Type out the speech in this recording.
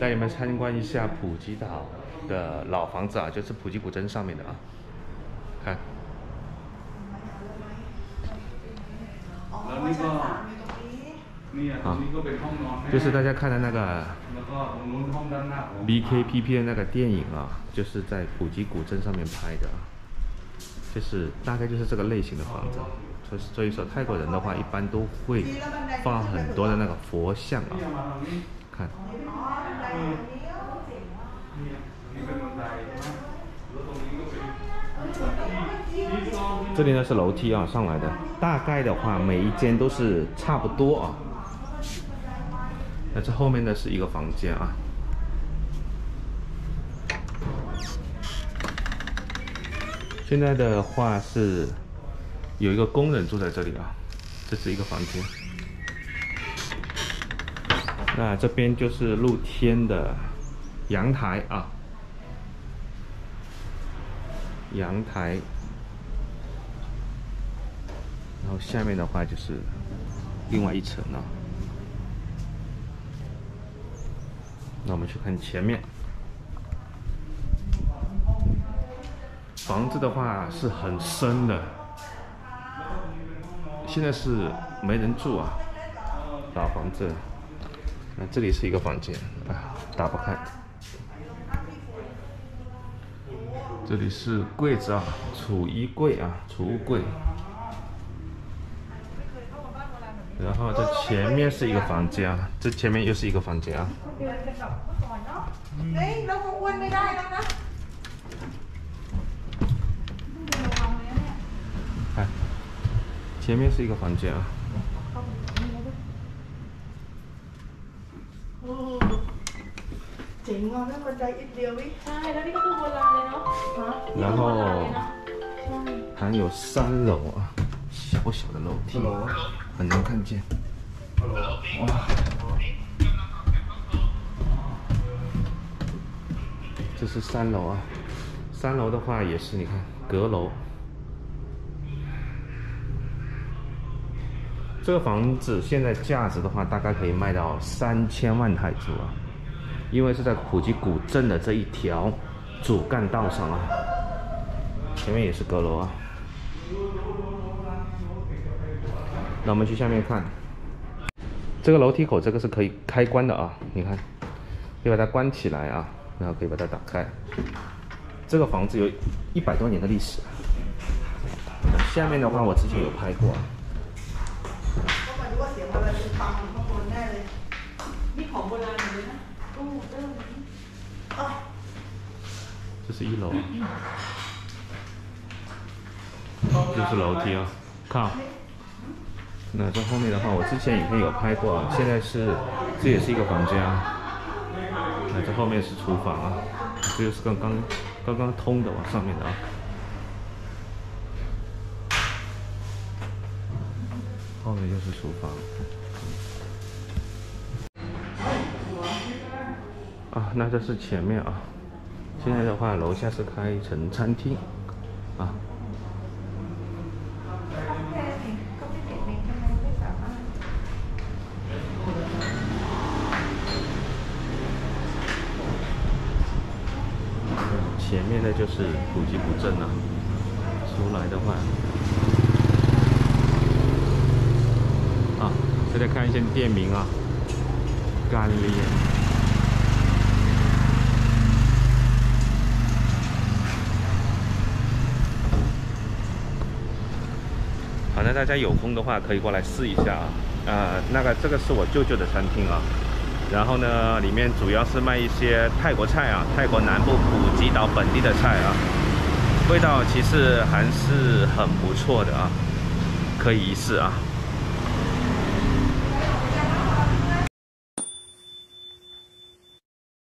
带你们参观一下普吉岛的老房子啊，就是普吉古镇上面的啊，看。啊，就是大家看的那个 BKPP 的那个电影啊，就是在普吉古镇上面拍的，就是大概就是这个类型的房子。所以说泰国人的话，一般都会放很多的那个佛像啊，看。这里呢是楼梯啊上来的，大概的话每一间都是差不多啊。那这后面呢是一个房间啊。现在的话是有一个工人住在这里啊，这是一个房间。那这边就是露天的阳台啊，阳台。然后下面的话就是另外一层啊。那我们去看前面，房子的话是很深的，现在是没人住啊，老房子。那这里是一个房间啊，打不开。这里是柜子啊，储衣柜啊，储物柜。然后这前面是一个房间啊，这前面又是一个房间啊。看，前面是一个房间啊。然后还有3楼啊，小小的楼梯，很难看见。哇，这是3楼啊。3楼的话也是，你看阁楼。这个房子现在价值的话，大概可以卖到3000万泰铢啊，因为是在普吉古镇的这一条主干道上啊。前面也是阁楼啊。那我们去下面看，这个楼梯口这个是可以开关的啊，你看，可以把它关起来啊，然后可以把它打开。这个房子有100多年的历史。下面的话我之前有拍过。这是1楼，这是楼梯啊，靠。那这后面的话，我之前影片有拍过啊，现在是这也是一个房间啊。那这后面是厨房啊，这就是刚刚通的往上面的啊。后面就是厨房。啊，那这是前面啊。现在的话，楼下是开成餐厅啊。前面的就是普吉古镇啊，出来的话，啊，大家看一下店名啊，干练。好，那大家有空的话可以过来试一下啊。这个是我舅舅的餐厅啊。然后呢，里面主要是卖一些泰国菜啊，泰国南部普吉岛本地的菜啊，味道其实还是很不错的啊，可以一试啊。